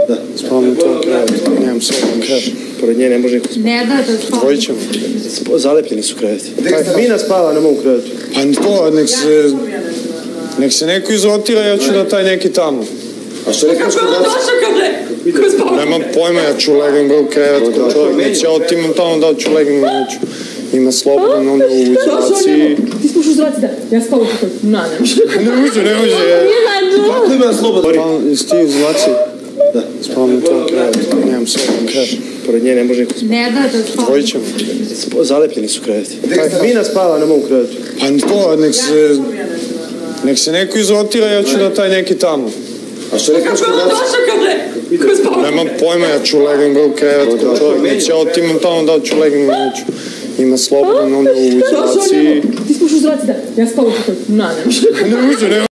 Da. Spavam u tom krevetu, nemam slobodan krevet. Pored nje ne može niko spavati. Ne da spavam. Dvojit ćemo. Zalepljeni su kreveti. Mina spava na mom krevetu. Pa to, nek se neko izrotira, ja ću da taj neki tamo. A što rekao što da... Ko spava? Nemam pojma, ja ću legam ga u krevet, kod čovjek neće, ja otimam tamo da ću legam, neću. Ima slobodan, onda u izolaciji. Ti spuš u izolaciji, da. Ja spavam u krevetu. Ne može. Ne može. Kako ima slobodan? Jesi ti u izolaciji? Da. Spavam u tom krevetu, nemam slobodan krevet. Pored nje ne može niko spavati. Ne da spavam. Dvojit ćemo. Zalepljeni su kreveti. Mina spava na mom krevetu. Pa to, nek se neko izrotira, ja ću da taj neki tamo. A što rekao što da... Ko spava? Nemam pojma, ja ću legam ga u krevet, kod čovjek neće, ja otimam tamo da ću legam, neću. Ima slobodan, onda u izolaciji. Ti spuš u izolaciji, da. Ja spavam u krevetu. Ne može. Ne može.